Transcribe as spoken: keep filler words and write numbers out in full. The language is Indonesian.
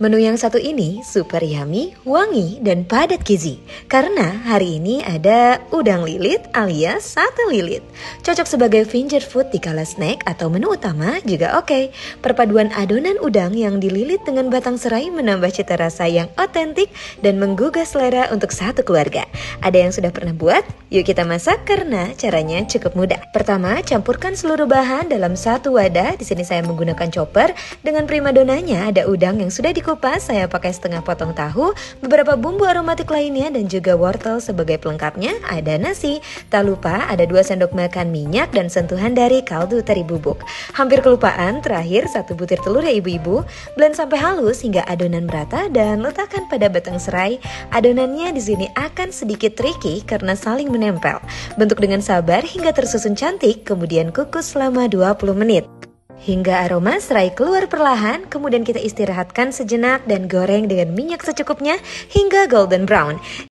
Menu yang satu ini super yummy, wangi, dan padat gizi. Karena hari ini ada udang lilit alias sate lilit. Cocok sebagai finger food di kala snack atau menu utama juga oke. Perpaduan adonan udang yang dililit dengan batang serai menambah cita rasa yang otentik dan menggugah selera untuk satu keluarga. Ada yang sudah pernah buat? Yuk kita masak karena caranya cukup mudah. Pertama, campurkan seluruh bahan dalam satu wadah. Di sini saya menggunakan chopper. Dengan primadonanya ada udang yang sudah dikupas. Saya pakai setengah potong tahu, beberapa bumbu aromatik lainnya dan juga wortel sebagai pelengkapnya. Ada nasi, tak lupa ada dua sendok makan minyak dan sentuhan dari kaldu teri bubuk. Hampir kelupaan, terakhir satu butir telur ya ibu-ibu. Blend sampai halus hingga adonan merata dan letakkan pada batang serai. Adonannya di sini akan sedikit tricky karena saling menempel. Bentuk dengan sabar hingga tersusun cantik, kemudian kukus selama dua puluh menit. Hingga aroma serai keluar perlahan, kemudian kita istirahatkan sejenak dan goreng dengan minyak secukupnya hingga golden brown.